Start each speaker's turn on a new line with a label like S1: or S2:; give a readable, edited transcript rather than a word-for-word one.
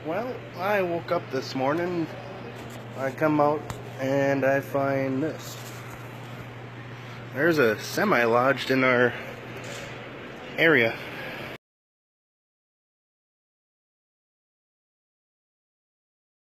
S1: Well, I woke up this morning, I come out and I find this. There's a semi lodged in our area.